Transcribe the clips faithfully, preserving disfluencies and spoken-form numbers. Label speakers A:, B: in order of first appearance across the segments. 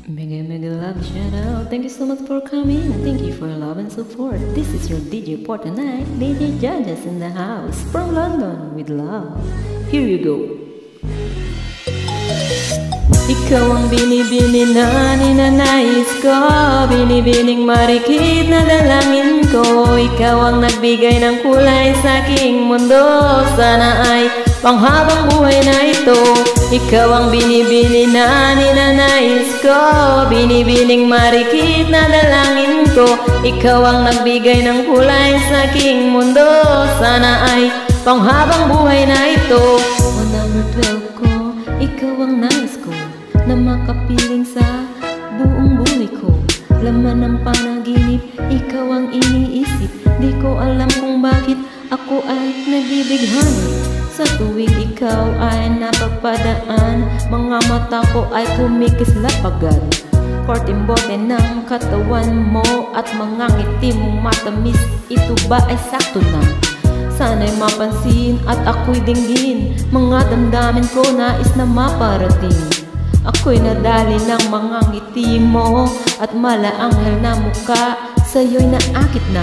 A: Mega mega love shout out. Thank you so much for coming. Thank you for your love and support. This is your D J for tonight. D J Judges in the house from London with love. Here you go. Ikaw ang binibini na ninanais ko, binibining marikit na dalangin ko. Ikaw ang nagbigay ng kulay sa aking mundo. Sana ay panghabang buhay na ito. Ikaw ang binibini na ninanais ko, binibining marikit na dalangin ko. Ikaw ang nagbigay ng kulay sa aking mundo. Sana ay panghabang buhay na ito. O number twelve ko, ikaw ang nais ko na makapiling sa buong buhay ko. Laman ng panaginip, ikaw ang iniisip. Di ko alam kung bakit ako ay nabibighan. Sa tuwing ikaw ay napapadaan, mga mata ko ay kumikislapagan. Kortimbote ng katawan mo at mga ngiti mong matamis, ito ba ay sakto na? Sana'y mapansin at ako'y dinggin, mga damdamin ko nais na maparating. Ako'y nadali ng mga ngiti mo at malaanghel na muka, sa'yo'y naakit na.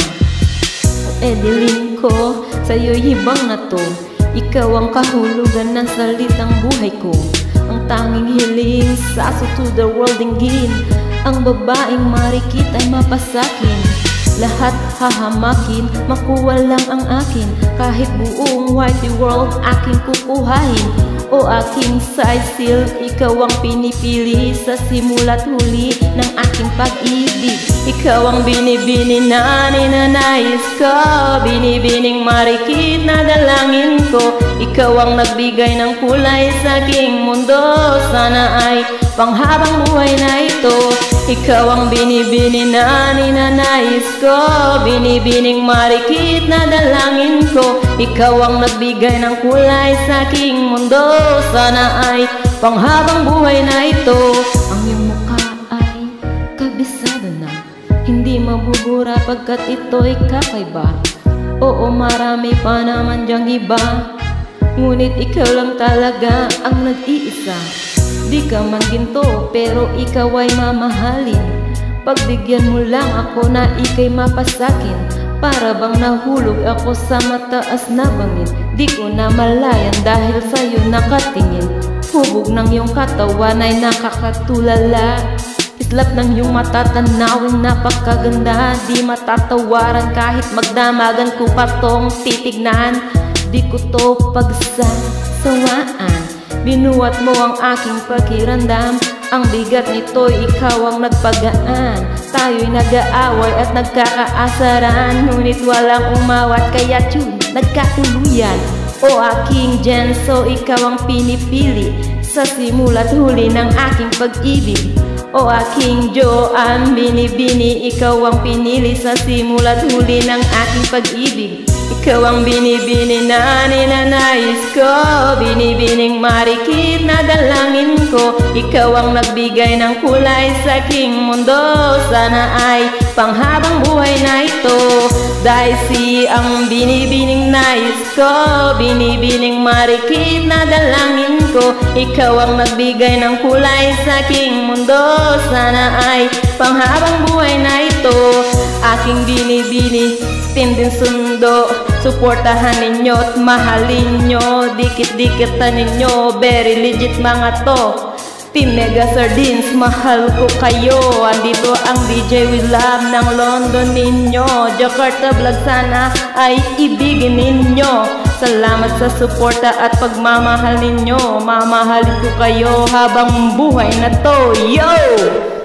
A: At edilin ko, sa'yo'y hibang na to. Ikaw ang kahulugan ng salitang buhay ko. Ang tanging hiling sa aso to the world dinggin. Ang babaeng marikit ay mapasakin. Lahat hahamakin, makuha lang ang akin. Kahit buong whitey world aking kukuhain. O aking Cecil, ikaw ang pinipili sa simula't huli ng aking pag-ibig. Ikaw ang binibini na ninanais ko, binibining marikit na dalangin ko. Ikaw ang nagbigay ng kulay sa aking mundo. Sana ay panghabang buhay na ito. Ikaw ang binibini na ninanais ko, binibining marikit na dalangin ko. Ikaw ang nagbigay ng kulay sa aking mundo. Sana ay panghabang buhay na ito. Ang iyong mukha ay kabisado na, hindi mabubura pagkat ito'y kakaiba. Oo, marami pa naman dyang iba, ngunit ikaw lang talaga ang nag-iisa. Di ka man ginto, pero ikaw ay mamahalin. Pagbigyan mo lang ako na ika'y mapasakin. Para bang nahulog ako sa mataas na bangin. Di ko na malayan dahil sa'yo nakatingin. Hubog ng iyong katawan ay nakakatulala. Islap ng iyong mata, tanawin napakaganda. Di matatawaran kahit magdamagan ko pa tong titignan. Di ko to pagsasawaan. Binuhat mo ang aking pakiramdam. Ang bigat nito'y ikaw ang nagpagaan. Tayo'y nag-aaway at nagkakaasaran, ngunit walang umawat kaya tune, nagkatuluyan. O aking Jenso, ikaw ang pinipili sa simula't huli ng aking pag-ibig. O aking Joanne, binibini, ikaw ang pinili sa simula't huli ng aking pag-ibig. Ikaw ang binibini na ninanais ko, binibining marikit na dalangin ko. Ikaw ang nagbigay ng kulay sa aking mundo. Sana ay panghabang buhay na ito. Daisy ang binibining nais ko, binibining marikit na dalangin ko. Ikaw ang nagbigay ng kulay sa aking mundo. Sana ay panghabang buhay na ito. Aking binibini, tinding sundo, suportahan ninyo't mahalin nyo. Dikit-dikitan ninyo, very legit mga to. Team Mega Sardines, mahal ko kayo. Andito ang D J with love ng London ninyo. Jakarta vlog, sana ay ibigin ninyo. Salamat sa suporta at pagmamahal ninyo. Mamahalin ko kayo habang buhay na to. Yo!